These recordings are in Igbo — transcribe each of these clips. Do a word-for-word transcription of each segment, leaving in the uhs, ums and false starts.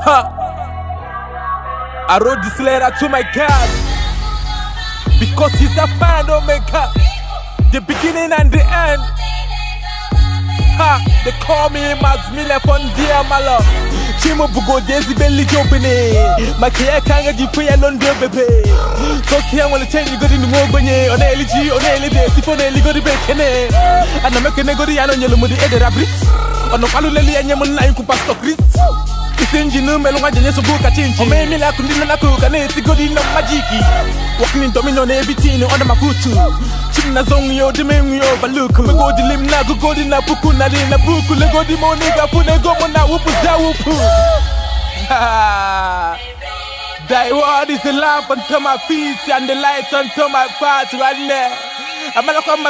Ha! I wrote this letter to my God because he's the final maker, the beginning and the end. Ha! They call me Mazmile Fondia Malo. Chimo Bugo Desi Belly Jopene. My care can't get free alone, baby. So here when the change you got in the Mobany, on L G, on L D, Sifon L got the bacon. And I'm making a good Yan Yelumudi Edera Brits. On the Paluleli and Yaman Kupasto Chris. It's engineer Meloma Janes Buka Chinch. Or maybe I couldn't cook and it's good in Majiki. Walking in domino everything under my foot. Chimna Zongyo, the Mimio, but look, we go the Limna, go in a Pukuna, in a Puku, go the Monica, Puna Gomona, Wupu Zawupu. That word is the lamp unto my feet and the lights unto my path right there. I'm a look on my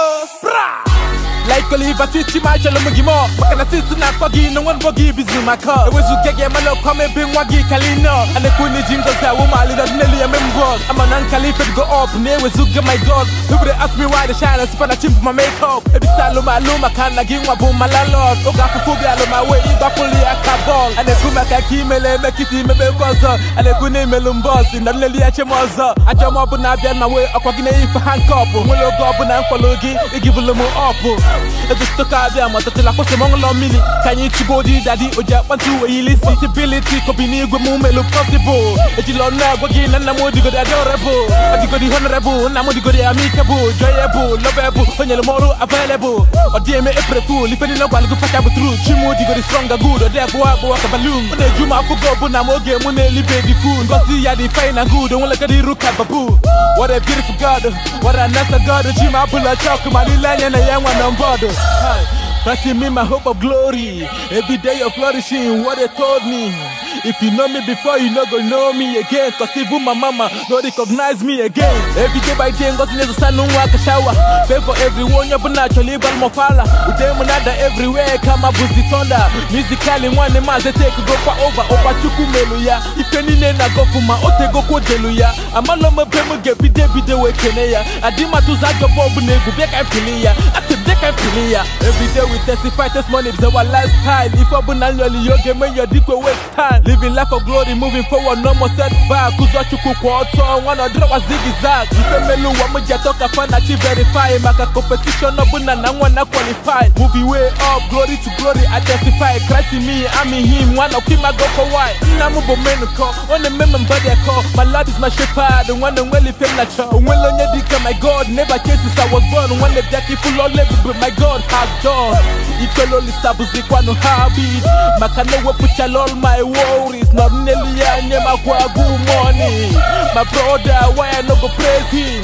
Kagyo. Like Oliver Tichi Marshall Mugimo, Makana Sisna Poggy, no one boggy busy my car. It was to get a malo come and bring Wagi Kalino, and the Kuni Jingles that woman little Nelly a member. I'm an uncaliph go up, near with Zuga my god. Nobody ask me why the shine is fun a chimp my makeup. Every Saloma Luma can I give my boom my landlord. Oga Fuga on my way, you got fully a cabal. And the Kumaka Kimele, make it in a Belcosa, and the Kuni Melum boss in the Nelly Achemoza. I jump up and I be on my way, a cockney for handcuff. Willow Goblin and Pologi, they give a little more up. If it's stuck out there, I'm not telling you among a mili. Can you to go the daddy or Japan to a illicit possibility? Could be near good moment, look possible. If you don't know, again, and I'm going to go adorable. I go the honorable, and I'm going to go the amicable, joyable, lovable, when you're more available. Or dear me, April fool, if you know what to fight with truth. You go the stronger good, or there go up a balloon. When they do my football, but I'm okay, when they live baby food. Go see ya, they fine and good, and like a rook at Babu. What a beautiful God, what a nice God, the Jim Apple, a chalk, my line, and a young one on board. Pressing me my hope of glory. Every day of flourishing, what they told me. If you know me before, you not gonna know me again. Cause even my mama don't recognize me again. Every day by day, God's name is sun walk a shower. Pay for everyone, you're naturally but more falla. With them another everywhere, come up with the thunder. Musically, one man they take go for over. Opa chukumeluya. If any name I go for my ote go kodeluya. I'm a loma pemu get be de be de wekeneya. I did my two zaga bob negu back and pilia. I said back and pilia. Every day we testify testimony is our lifestyle. If I'm annually you get me your dick waste time. Living life of glory, moving forward, no more setback. Cause what you cook on one or drop a zigzag. If I'm a little one, you talk a fan, achieve verify. Make a competition, no one and one qualify. Moving way up, glory to glory, I testify. Christ in me, I'm in him, one of him, I go for why. I'm a woman call, one of them, body I call. My Lord is my shepherd, and one of them, well, if I'm not sure. When you dick, my God, never cases I was born. One of that people all live, but my God has done. Equal only sabuzi kwa no habit. Makano we put all my worries. Not nearly I never go good money. My brother, why I no go praise him?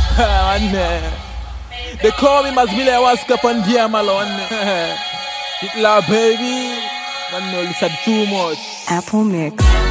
They call me Mazmile Waska Fondia Malone. Hitler baby. Man no listen too much. Apple Mix.